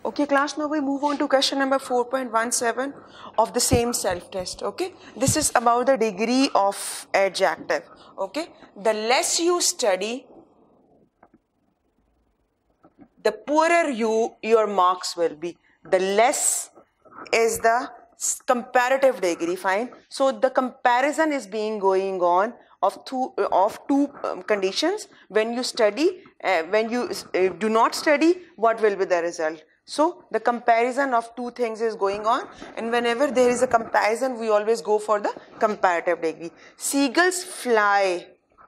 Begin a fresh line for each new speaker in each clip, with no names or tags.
Okay, class, now we move on to question number 4.17 of the same self-test. Okay, this is about the degree of adjective. Okay, the less you study, the poorer your marks will be. The less is the comparative degree, fine. So the comparison is going on of two conditions. When you study, when you do not study, what will be the result? So the comparison of two things is going on, and whenever there is a comparison, we always go for the comparative degree. Seagulls fly.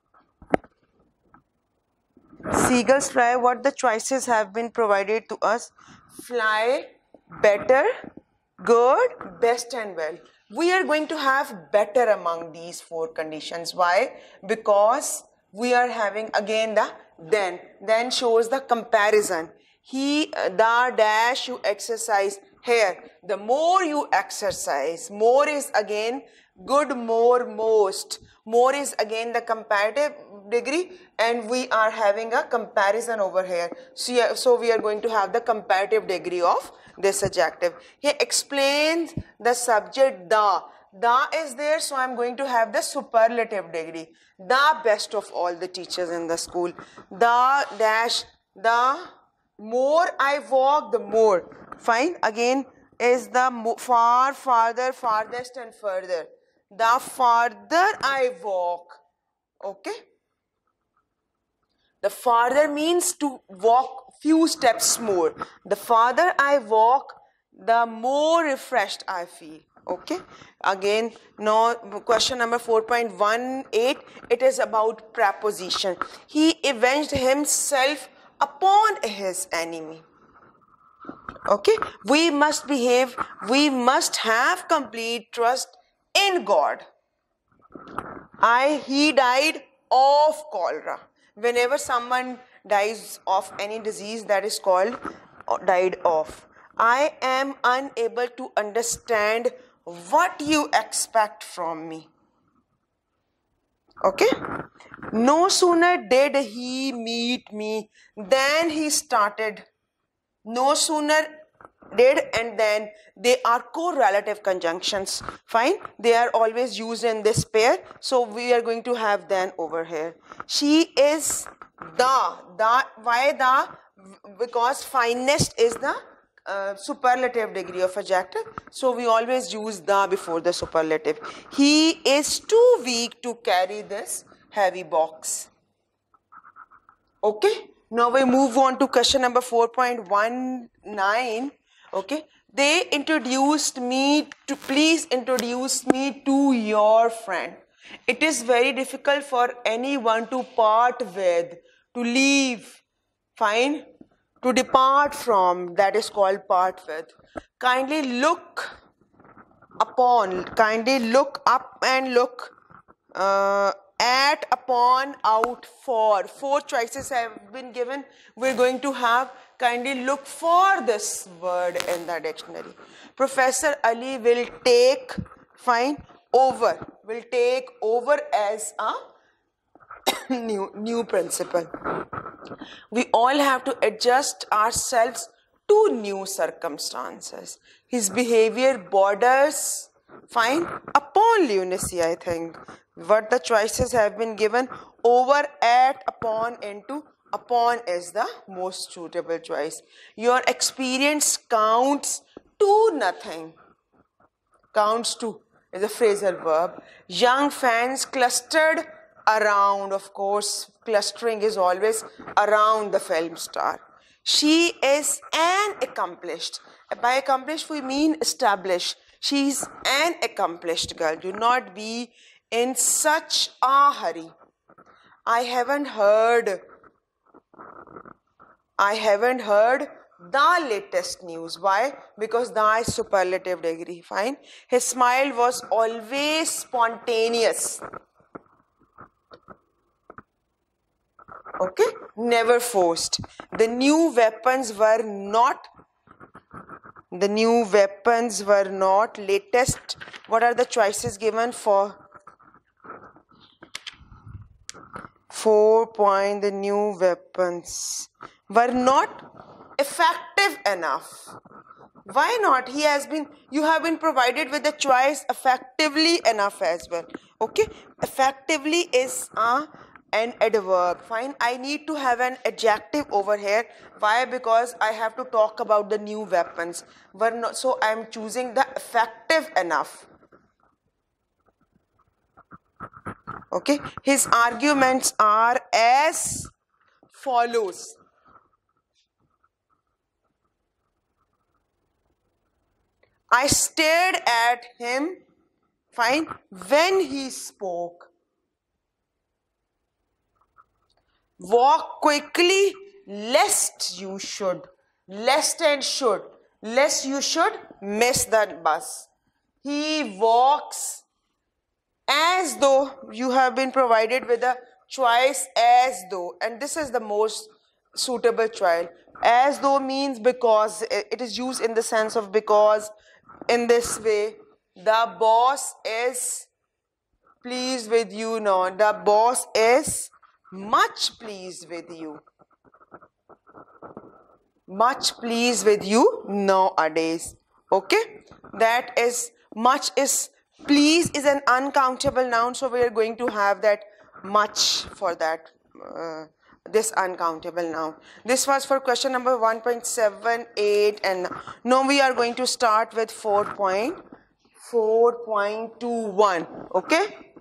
Seagulls fly. What the choices have been provided to us? Fly, better, good, best and well. We are going to have better among these four conditions. Why? Because we are having again the then shows the comparison. The dash you exercise here. The more you exercise, more is again good, more, most. More is again the comparative degree, and we are having a comparison over here. So we are going to have the comparative degree of this adjective. Here explains the subject the. The is there, so I am going to have the superlative degree. The best of all the teachers in the school. The dash, the more I walk, the more. Fine. Again is the far, farther, farthest and further. The farther I walk. Okay. The farther means to walk few steps more. The farther I walk, the more refreshed I feel. Okay. Again, now question number 4.18. It is about preposition. He avenged himself upon his enemy. Okay. We must behave. We must have complete trust in God. He died of cholera. Whenever someone dies of any disease, that is called died of. I am unable to understand what you expect from me. Okay? No sooner did he meet me than he started. No sooner did and then, they are correlative conjunctions. Fine. They are always used in this pair. So we are going to have then over here. She is the. Why the? Because finest is the superlative degree of adjective. So we always use the before the superlative. He is too weak to carry this heavy box. Okay. Now we move on to question number 4.19. Okay. They introduced me to, please introduce me to your friend. It is very difficult for anyone to part with, to leave, fine, to depart from, that is called part with. Kindly look upon, kindly look up and look at, upon, out, for. Four choices have been given. We're going to have kindly look for this word in the dictionary. Professor Ali will take, fine, over, will take over as a new principle. We all have to adjust ourselves to new circumstances. His behavior borders, fine, upon lunacy, I think. What the choices have been given, over, at, upon, into. Upon is the most suitable choice. Your experience counts to nothing. Counts to is a phrasal verb. Young fans clustered around. Of course, clustering is always around the film star. She is an accomplished. By accomplished, we mean established. She's an accomplished girl. Do not be in such a hurry. I haven't heard the latest news. Why? Because the is superlative degree. Fine. His smile was always spontaneous. Okay. Never forced. The new weapons were not latest. What are the choices given for 4 point? The new weapons were not effective enough. Why not? You have been provided with the choice effectively enough as well. Okay, effectively is an adverb. Fine, I need to have an adjective over here. Why? Because I have to talk about the new weapons. So I am choosing the effective enough. Okay, his arguments are as follows. I stared at him, fine, when he spoke. Walk quickly, lest you should. Lest and should. Lest you should miss that bus. He walks as though. You have been provided with a choice as though. And this is the most suitable choice. As though means because. It is used in the sense of because. In this way, the boss is pleased with you. No, the boss is much pleased with you. Much pleased with you nowadays. Okay, that is much is please is an uncountable noun, so we are going to have that much for that. This uncountable noun. This was for question number 1.78, and now we are going to start with 4.21. Okay.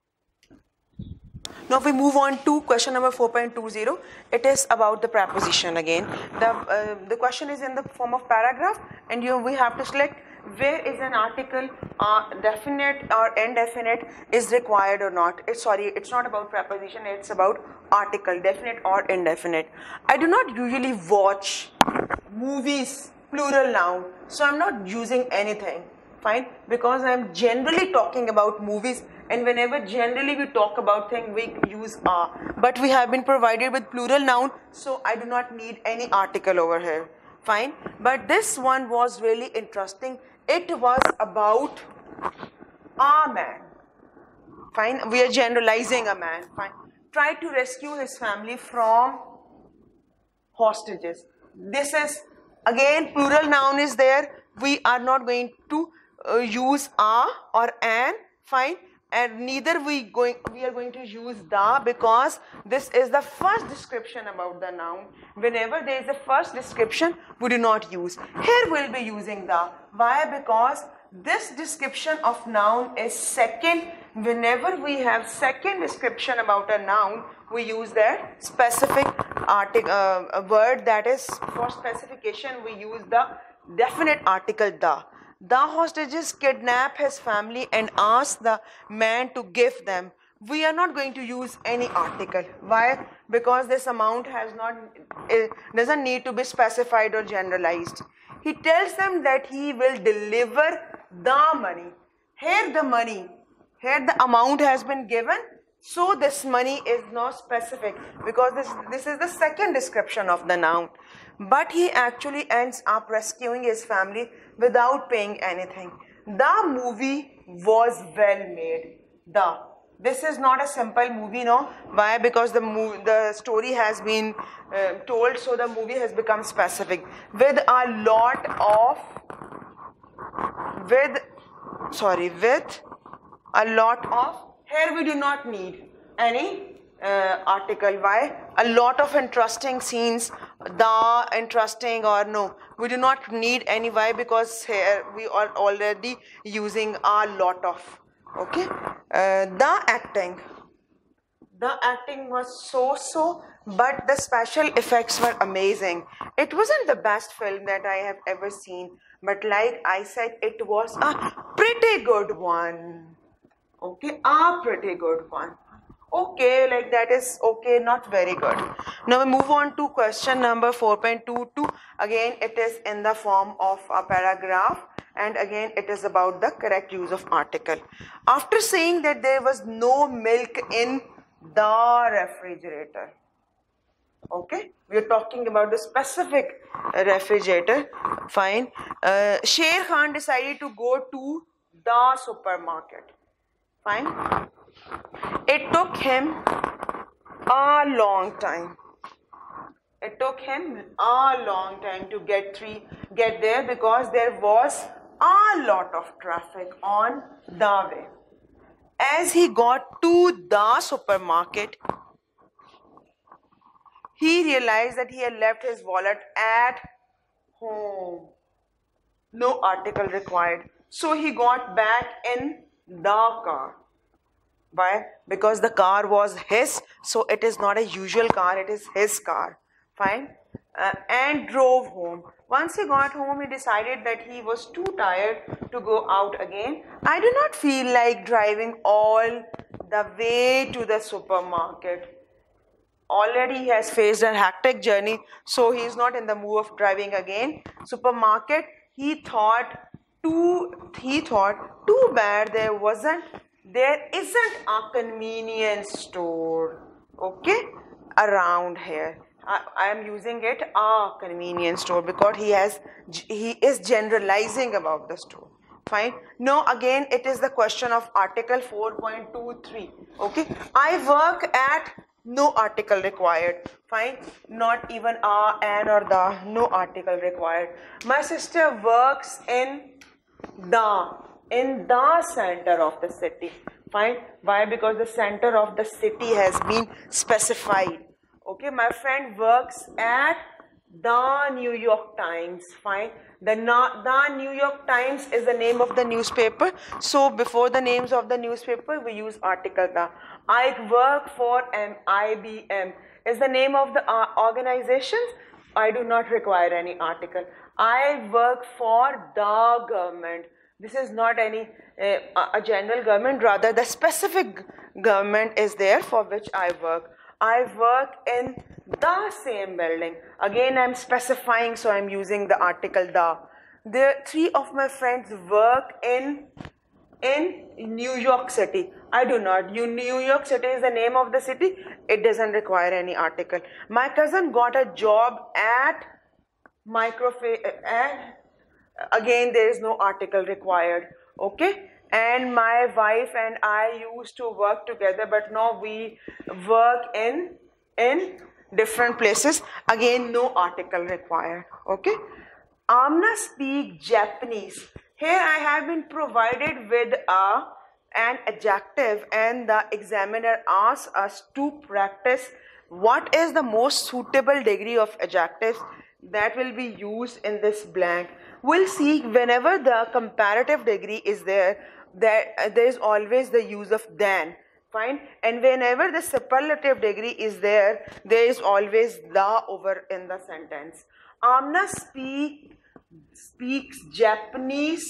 Now we move on to question number 4.20. It is about the preposition again. The question is in the form of paragraph, and we have to select where is an article definite or indefinite is required or not. It's not about preposition, it's about article, definite or indefinite. I do not usually watch movies, plural noun, so I'm not using anything. Fine, because I'm generally talking about movies, and whenever generally we talk about things, we use are. But we have been provided with plural noun, so I do not need any article over here. Fine, but this one was really interesting. It was about a man. Fine, we are generalizing a man. Fine, try to rescue his family from hostages. This is again plural noun is there. We are not going to use a or an. Fine, and neither we are going to use the, because this is the first description about the noun. Whenever there is a first description, we do not use. Here we'll be using the. Why? Because this description of noun is second. Whenever we have second description about a noun, we use that specific article, a word that is for specification. We use the definite article the. The hostages kidnap his family and ask the man to give them. We are not going to use any article. Why? Because this amount doesn't need to be specified or generalized. He tells them that he will deliver the money. Here the amount has been given, so this money is not specific, because this is the second description of the noun. But he actually ends up rescuing his family without paying anything. The movie was well made. This is not a simple movie, no. Why? Because the story has been told, so the movie has become specific with a lot of here we do not need any article. Why? A lot of interesting scenes, the interesting or no, we do not need any. Why? Because here we are already using a lot of. Okay, the acting was so, but the special effects were amazing. It wasn't the best film that I have ever seen, but like I said, it was a pretty good one. Okay, a pretty good one. Okay, like that is okay, not very good. Now we move on to question number 4.22. Again, it is in the form of a paragraph, and again it is about the correct use of article. After saying that there was no milk in the refrigerator. Okay, we are talking about the specific refrigerator. Fine. Sher Khan decided to go to the supermarket. Fine. It took him a long time. It it took him a long time to get there because there was a lot of traffic on the way. As he got to the supermarket, he realized that he had left his wallet at home. No article required. So he got back in the car. Why? Because the car was his, so it is not a usual car, it is his car. Fine. And drove home. Once he got home, he decided that he was too tired to go out again. I do not feel like driving all the way to the supermarket. Already he has faced a hectic journey, so he is not in the mood of driving again. Supermarket, he thought too bad there isn't a convenience store, okay, around here. I am using it a convenience store because he is generalizing about the store. Fine. No, again it is the question of article 4.23. okay, I work at, no article required. Fine. Not even a, an or the, no article required. My sister works in the center of the city. Fine. Why? Because the center of the city has been specified. Okay, my friend works at the New York Times. Fine. The New York Times is the name of the newspaper. So before the names of the newspaper, we use article the. I work for an IBM is the name of the organizations. I do not require any article. I work for the government. This is not any a general government, rather the specific government is there for which I work. I work in the same building. Again, I'm specifying, so I'm using the article the. Three of my friends work in New York City. I do not. New York City is the name of the city. It doesn't require any article. My cousin got a job at again, there is no article required. Okay. And my wife and I used to work together, but now we work in different places. Again, no article required. Okay. Amna speak Japanese. Here I have been provided with an adjective, and the examiner asks us to practice what is the most suitable degree of adjectives that will be used in this blank. We'll see whenever the comparative degree is there is always the use of than. Fine. And whenever the superlative degree is there is always the over in the sentence. Amna speaks Japanese.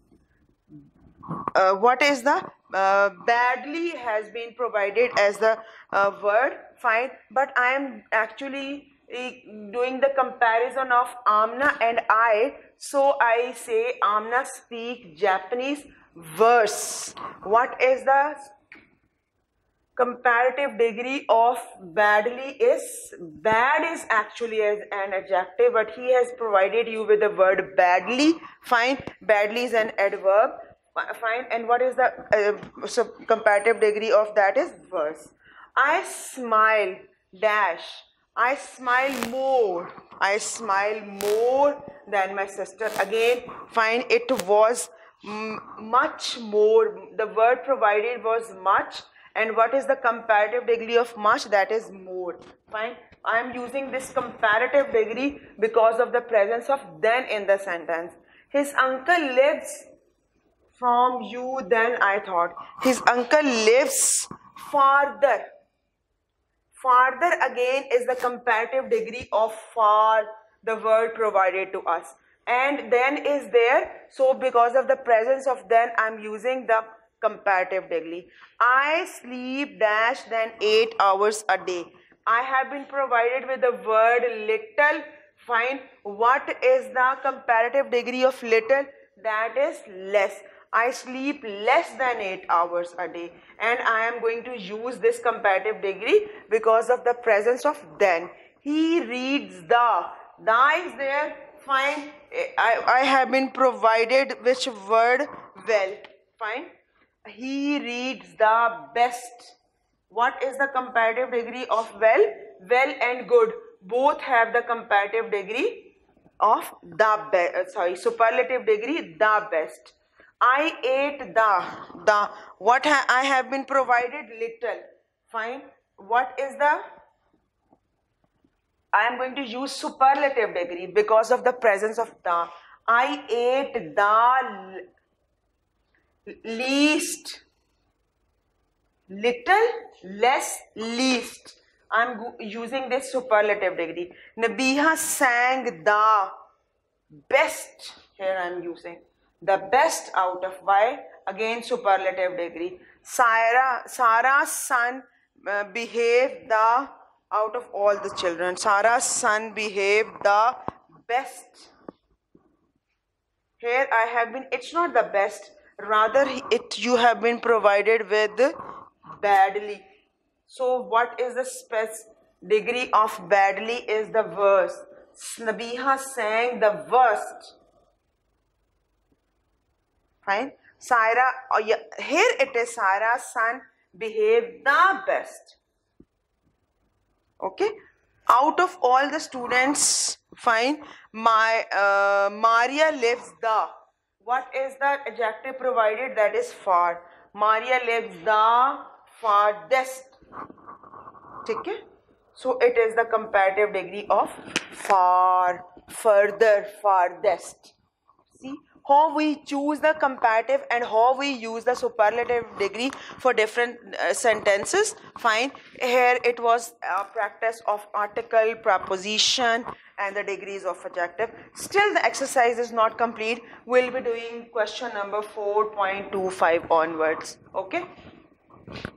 What is the badly has been provided as the word. Fine. But I am actually doing the comparison of Amna and I. So I say Amna speak Japanese verse. What is the comparative degree of badly is? Bad is actually as an adjective, but he has provided you with the word badly. Fine. Badly is an adverb. Fine. And what is the comparative degree of that is verse. I smile dash. I smile more. I smile more than my sister. Again, fine. It was much more. The word provided was much. And what is the comparative degree of much? That is more. Fine. I am using this comparative degree because of the presence of then in the sentence. His uncle lives from you than I thought. His uncle lives farther. Farther again is the comparative degree of far, the word provided to us. And then is there. So because of the presence of then, I am using the comparative degree. I sleep dash than 8 hours a day. I have been provided with the word little. Fine. What is the comparative degree of little? That is less. I sleep less than 8 hours a day, and I am going to use this comparative degree because of the presence of then. He reads the is there. Fine. I have been provided which word? Well. Fine. He reads the best. What is the comparative degree of well? Well and good. both have the comparative degree of the best, superlative degree, the best. I ate the, what I have been provided little. Fine. What is the, I am going to use superlative degree because of the presence of the. I ate the least. Little, less, least. I'm using this superlative degree. Nabiha sang the best. Here I'm using the best out of. Why? Again superlative degree. Sarah's son behaved the, out of all the children, Sarah's son behaved the best. Here I have been, it's not the best, rather you have been provided with badly. So what is the degree of badly is the worst. Nabiha sang the worst. Fine. Here it is, Sarah's son behaved the best. Okay. Out of all the students, fine, Maria lives the. What is the adjective provided? That is far. Maria lives the farthest. Okay. So it is the comparative degree of far, further, farthest. See how we choose the comparative and how we use the superlative degree for different sentences. Fine. Here it was a practice of article, preposition and the degrees of adjective. Still the exercise is not complete. We'll be doing question number 4.25 onwards. Okay.